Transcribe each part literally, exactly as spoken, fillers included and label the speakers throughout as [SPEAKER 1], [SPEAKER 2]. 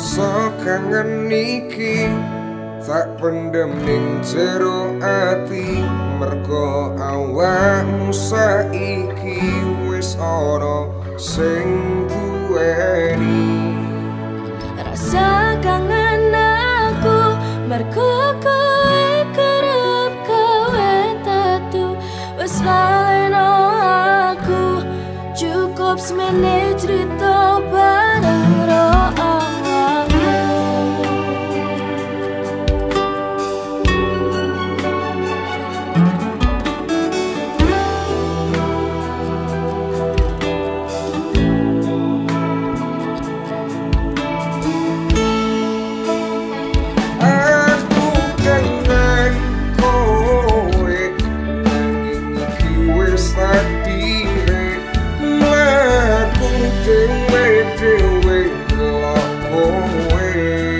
[SPEAKER 1] rasa kangen iki tak pendem ning jero ati, mergo awakmu saiki wis ana sing duweni.
[SPEAKER 2] Rasa kangen aku mergo kowe kerep kowe tatu, wis laleno aku cukup semene cerita bareng ro awakmu.
[SPEAKER 1] Aku kangen kowe nanging iki wis takdire, mlaku dewe-dewe delok kowe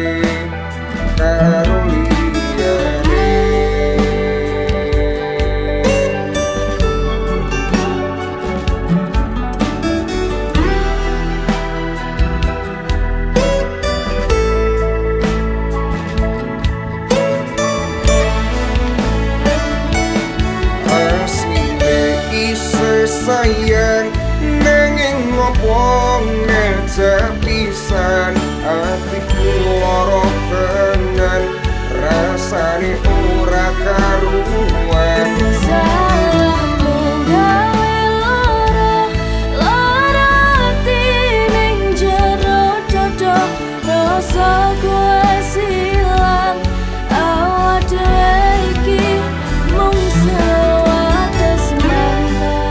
[SPEAKER 1] karo liyane. Asline iseh sayang nanging ngopo ngajak pisan, atiku lara tenan rasane ora karuan.
[SPEAKER 2] Salahku gawe lara, lara ati ning jero dodo, rasa kowe silang awak dhewe iki mung sewates mantan.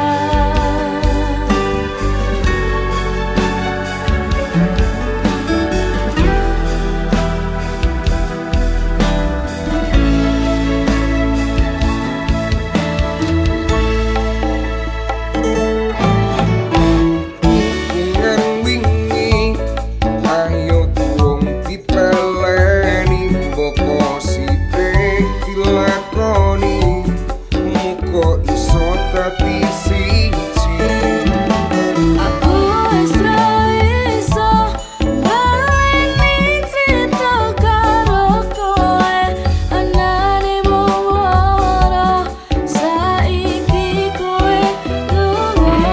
[SPEAKER 1] Hubungan wingi ayo durung dipeleni, mboko sithik dilakoni muga iso dadi siji.
[SPEAKER 2] Aku wis ra iso baleni cerita karo kowe, anane mung lara saiki kowe lunga.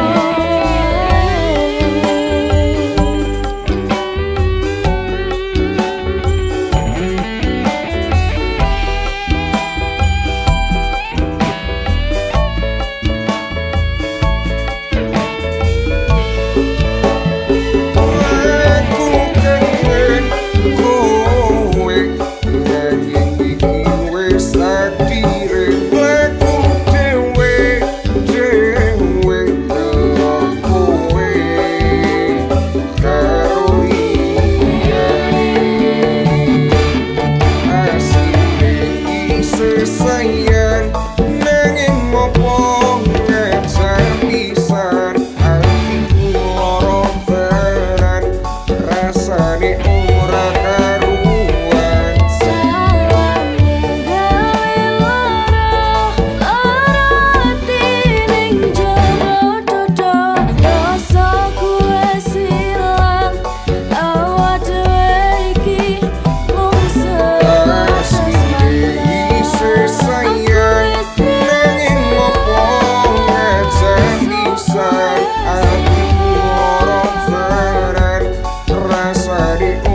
[SPEAKER 1] Aku kangen kowe nanging iki wis takdire, mlaku dewe-dewe delok kowe karo liyane. Asline iseh sayang nanging ngopo ngajak pisan, atiku lara tenan rasane ora karuan.
[SPEAKER 2] Salahmu gawe lara, lara ati ning jero dodo, rasa kowe silang awak dhewe iki mung sewates
[SPEAKER 1] Asline iseh sayang nanging ngopo ngajak pisan, atiku lara tenan rasane